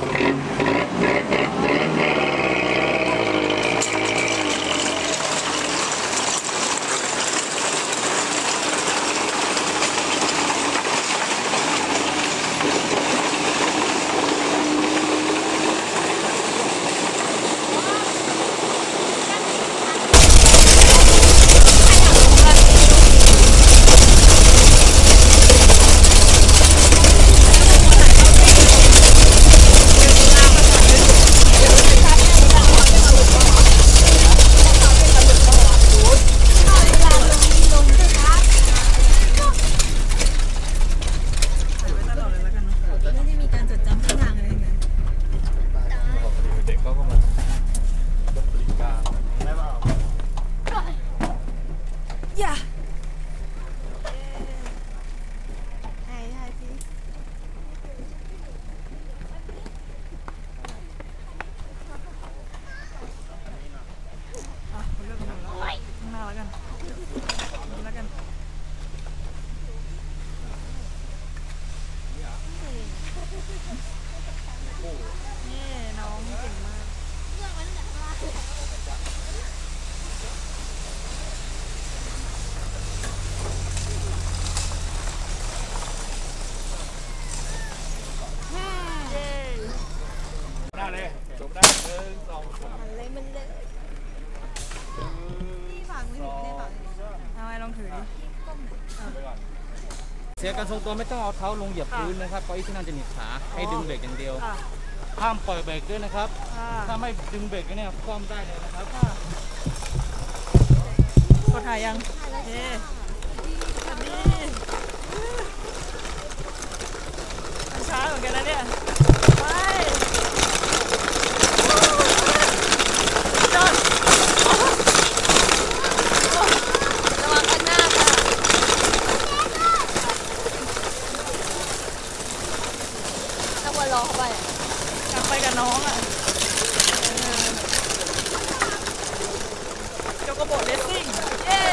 เสียการทรงตัวไม่ต้องเอาเท้าลงเหยียบพื้นนะครับเพราะที่นั่นจะหนีบขาให้ดึงเบรกอย่างเดียวห้ามปล่อยเบรกด้วยนะครับถ้าไม่ดึงเบรกเนี่ยคว่ำได้เลยนะครับกดถ่ายยังเฮ้สวัสดีช้าเหมือนกันนะเนี่ยไปจอดระวังข้างหน้าค่ะถ้าวันรอเข้าไปอยากไปกับน้องอ่ะโจโกโบเลสซิ่งเย้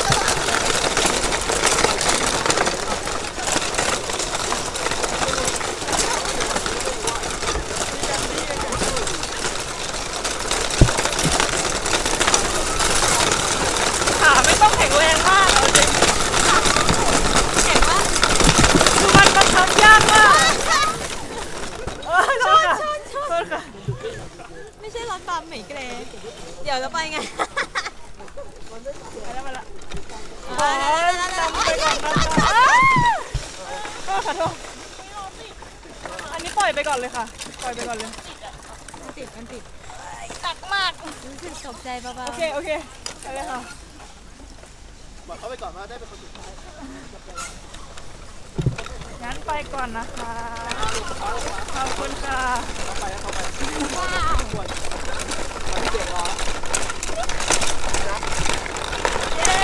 ไม่ใช่รถบัมเหมยเกรเดี๋ยวจะไปไงไปแล้วมาละจำไปก่อนนะก็ขอโทษอันนี้ปล่อยไปก่อนเลยค่ะปล่อยไปก่อนเลยมันติดหนักมากรู้สึกตกใจเบาๆโอเคไปเลยค่ะบอกเขาไปก่อนว่าได้เป็นคนสุดท้ายงั้นไปก่อนนะคะขอบคุณค่ะว้าวเจ๋งเหรอเย้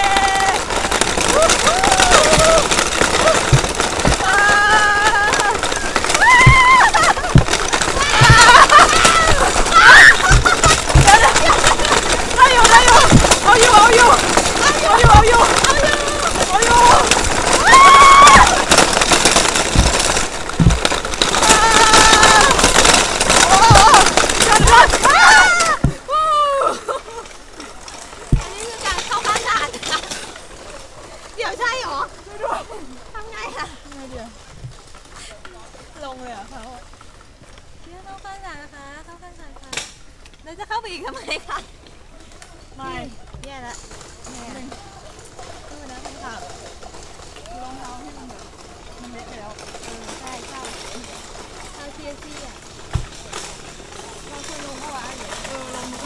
ลงเลยอ่ะเขาเดี๋ยวเข้าข้างหลังนะคะเข้าข้างหลังค่ะแล้วจะเข้าไปอีกทำไมคะไม่แย่ละแย่เลยขึ้นมาแล้วคุณค่ะรองเท้าให้มันแบบมันเล็กแล้วใช่เข้าเทียซี่อ่ะเราเคยลงเมื่อวานเลยลง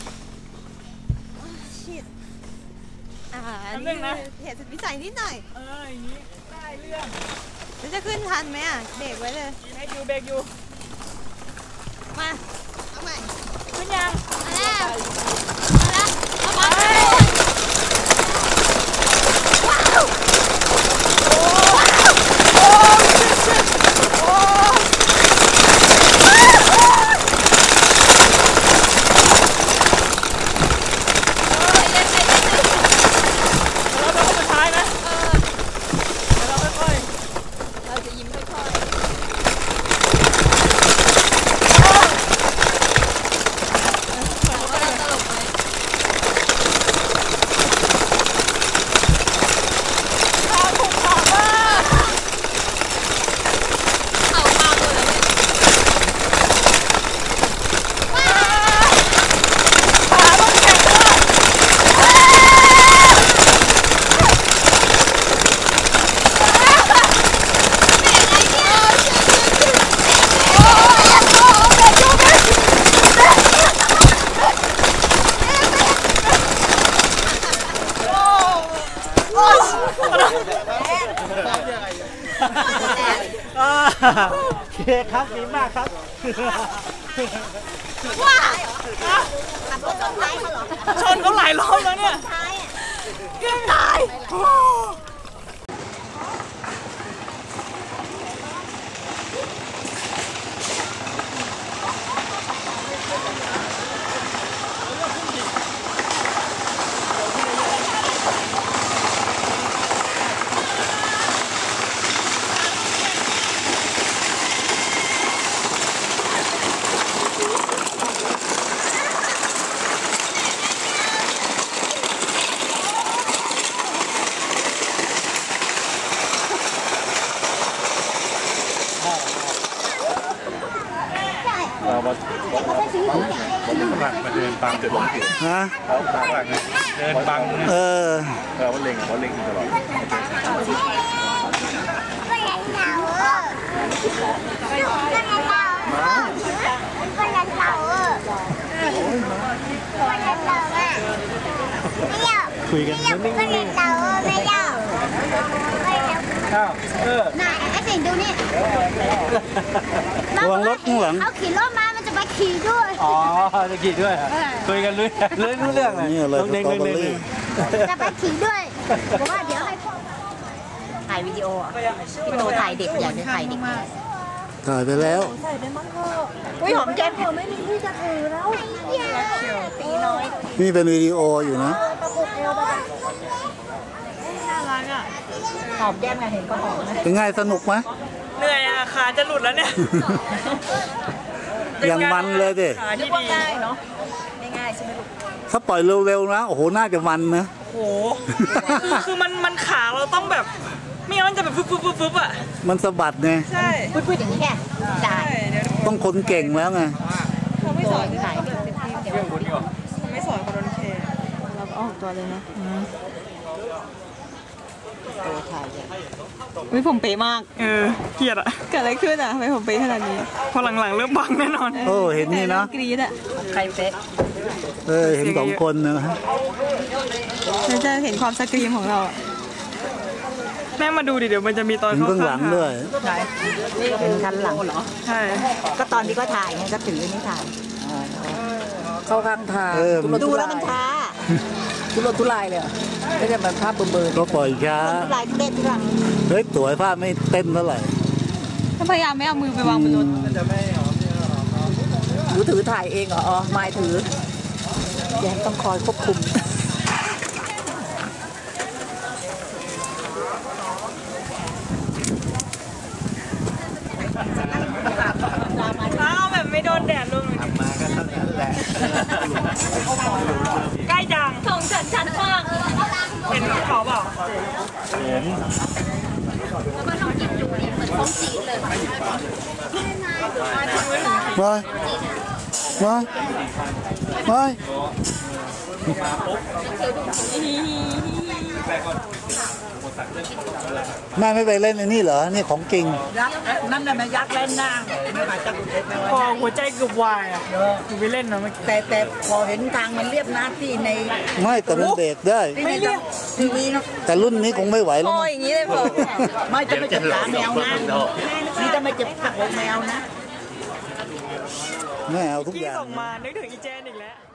ชิดอันนี้เหตุวิสัยนิดหน่อยอย่างนี้ได้เรื่องแล้วจะขึ้นทันไหมอ่ะเบรกไว้เลยเบรกอยู่มาเอาใหม่ขึ้นยังมาแล้วเอาไปว้าวโอ้โอเคครับดีมากครับว้าขับรถชนท้ายเขาเหรอชนเขาหลายรอบแล้วเนี่ยท้ายอ่ะเกือบตายเราวันฝรั่งมาเดินบังเกิดลงเกิดฮะเขาฝรั่งเดินบังนะเราเล็งอยู่ตลอดคุยกันนิ่งข้าวน่ะไอ้สิงดูนี่ระวังรถข้างหลังเขาขี่รถมามันจะมาขี่ด้วยอ๋อจะกี่ด้วยคุยกันรู้เรื่องเลยนี่อะไรสตรอเบอรี่จะไปขี่ด้วยบอกว่าเดี๋ยวให้พ่อถ่ายวิดีโออ่ะพี่โนถ่ายเด็กอยากจะถ่ายเด็กถ่ายไปแล้วอุ้ยหอมแก้มเธอไม่มีที่จะถือแล้วตีน้อยนี่เป็นวิดีโออยู่นะน่ารักอ่ะหอมแก้มไงเห็นก็หอมนะเป็นไงสนุกไหมเหนื่อยอ่ะขาจะหลุดแล้วเนี่ยอย่างมันเลยดิขาที่ดีง่ายเนาะง่ายใช่ไหมลูกถ้าปล่อยเร็วๆนะโอ้โหน่าจะมันนะโอ้โหคือมันขาเราต้องแบบไม่งั้นมันจะแบบฟึบอ่ะมันสะบัดไงใช่พูดอย่างนี้แค่ได้เดี๋ยวต้องคนเก่งแล้วไงเขาไม่สอนถ่ายเด็กเดี๋ยวเขาไม่สอนคนโดนเคเราออกตัวเลยนะตัวถ่ายเลยไม่ผมเป๊ะมากเกลียดอ่ะเกิดอะไรขึ้นอ่ะทำไมผมเป๊ะขนาดนี้พอหลังๆเริ่มบังแน่นอนโอ้เห็นนี่นะกรี๊ดอ่ะใครเป๊ะเห็นสองคนนะเราจะเห็นความสกรีมของเราอ่ะแม่มาดูดิเดี๋ยวมันจะมีตอนเห็นเบื้องหลังด้วยเป็นคันหลังเหรอใช่ก็ตอนที่ก็ถ่ายไงก็ถือนี่ถ่ายเข้าข้างทางดูแล้วมันช้าทุรนทุรายเลยอะไม่ใช่แบบภาพเบอร์ก็ปล่อยช้าลายเต้นที่หลังเฮ้ยตัวภาพไม่เต้นเท่าไหร่ถ้าพยายามไม่เอามือไปวางบนรถหรือถือถ่ายเองเหรออ๋อไม่ถือแยมต้องคอยควบคุมเอาแบบไม่โดนแดดลงหน่อยมาก็เท่านั้นแหละใกล้จังของฉันมากเห็นเขาเปล่าเห็นแล้วก็ลองกินดูนี่เหมือนของจีนเลยมาแม่ไม่ไปเล่นไอ้นี่เหรอ นี่ของจริงยักษ์นั่นน่ะแม่ยักษ์เล่นนั่งไม่มาจะไม่พอหัวใจเกือบวายอ่ะอยู่ไปเล่นนะเมื่อกี้แต่พอเห็นทางมันเรียบน้ำที่ในไม่แต่มันเบรกได้ไม่เรียบทีวีเนาะแต่รุ่นนี้คงไม่ไหวแล้วพอมั้งอย่างนี้เลยพอไม่จะไม่เจ็บขาแมวนะนี่จะไม่เจ็บขาแมวนะแม่เอาทุกที่อย่างส่งมานึกถึงอีเจนอีกแล้ว